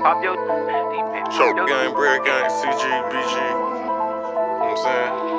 Pop your deep. Choke gang, bread gang, CG, BG. You know what I'm saying?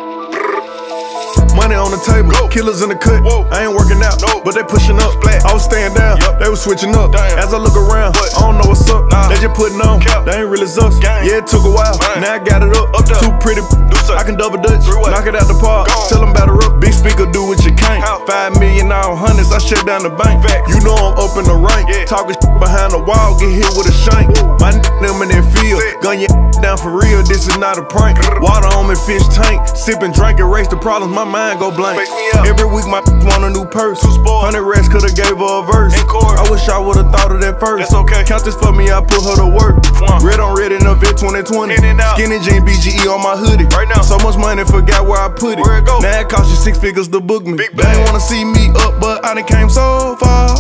Money on the table, killers in the cut. I ain't working out, but they pushing up. I was staying down, they was switching up. As I look around, I don't know what's up. They just putting on, they ain't really us. Yeah, it took a while, now I got it up. Too pretty, I can double dutch, knock it out the park. Tell them batter up, big speaker, do what you can't. 5 million all hundreds, I shut down the bank. You know I'm up in the rank, talking shit behind the wall, get hit with a shank. My them in that field, gun your down for real, this is not a prank. Water on me, fish tank, sipping, drink, erase the problems, my mind go blank. Every week my want a new purse, 100 racks could've gave her a verse. I wish I would've thought of that first. Count this for me, I put her to work. Red on red in the vet 2020. Skinny jean BGE on my hoodie. So much money, forgot where I put it. Now it cost you 6 figures to book me. They ain't wanna see me up, but I done came so far.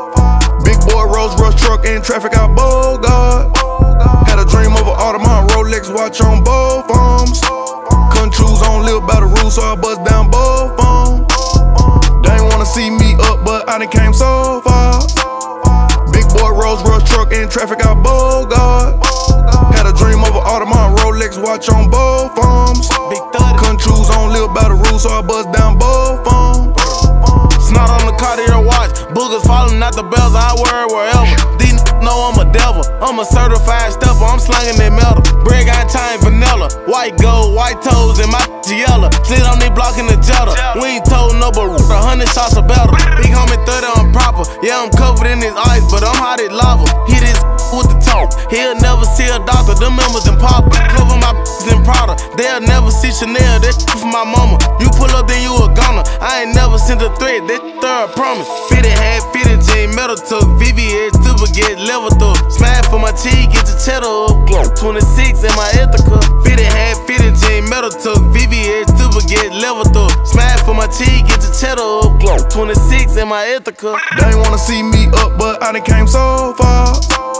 Big boy Rolls Royce truck in traffic out Bogart. Had a dream of an Audemars Rolex watch on both arms. Couldn't choose, on live by the rules, so I bust down both arms. They ain't wanna see me up, but I done came so far. Big boy Rolls Royce truck in traffic out Bogart. Had a dream of an Audemars Rolex watch on both arms. Couldn't choose, on live by the rules, so I bust down both arms. Snot on the Cartier watch, boogers falling out the bells, I wear it wherever. These know I'm a devil, I'm a certified stepper, I'm slanging that metal. Bread got chain vanilla, white gold, white toes, and my yellow. Sit on they block in the Jetta, we ain't told no but 100 shots of better. Big homie 30 on proper, yeah I'm covered in this ice, but I'm hot as lava. Hit his with the talk, he'll never see a doctor, them members and pop. Cover my in Prada, they'll never see Chanel, that for my mama. You pull up then you a goner, I ain't never sent a threat, that third promise. Fitted hat, fitted jean, metal took, VVS, super get level through. Smash for my cheek, get your cheddar up. 26 in my Ithaca. Fitted hat, fitted jean, metal took, VVS, super get level through. Smash for my cheek, get your cheddar up. 26 in my Ithaca. They ain't wanna see me up, but I done came so far.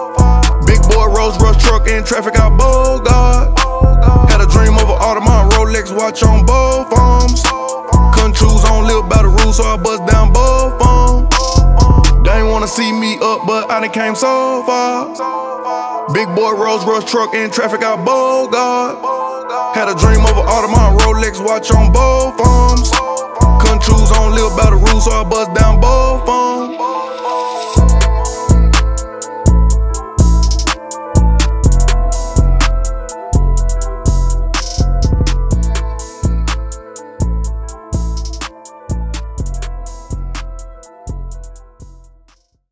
Big boy Rolls Royce truck in traffic out Bogart. Had a dream of an Audemars Rolex watch on both arms. Couldn't choose, on live by the rules, so I bust down both arms. They ain't wanna see me up, but I done came so far. Big boy Rolls Royce truck in traffic out Bogart. Had a dream of an Audemars Rolex watch on both arms. Couldn't choose, on live by the rules, so I bust down both arms.